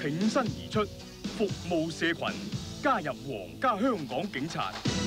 挺身而出，服務社群，加入皇家香港警察。